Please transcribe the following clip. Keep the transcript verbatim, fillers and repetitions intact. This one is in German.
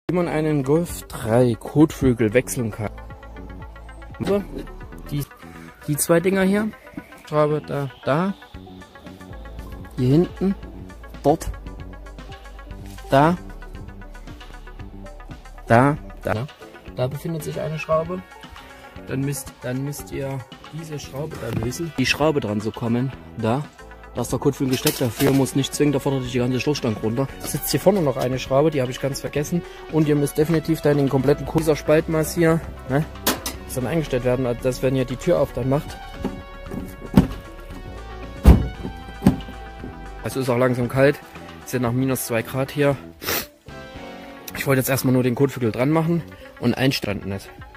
Wie man einen Golf drei Kotflügel wechseln kann. So, die, die zwei Dinger hier. Schraube da, da. Hier hinten. Dort. Da. Da. Da. Da befindet sich eine Schraube. Dann müsst, dann müsst ihr diese Schraube da lösen. Die Schraube dran zu kommen. Da. Da ist der Kotflügel gesteckt, dafür muss nicht zwingend, da fordert die ganze Schlussstange runter. Da sitzt hier vorne noch eine Schraube, die habe ich ganz vergessen. Und ihr müsst definitiv dann den kompletten Kurser Spaltmaß hier, ne, das dann eingestellt werden, also dass wenn ihr die Tür auf dann macht. Es ist auch langsam kalt, es sind nach minus zwei Grad hier. Ich wollte jetzt erstmal nur den Kotflügel dran machen und einstanden nicht.